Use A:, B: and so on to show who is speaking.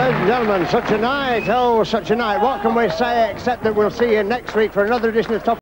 A: Ladies and gentlemen, such a night. Oh, such a night. What can we say except that we'll see you next week for another edition of Top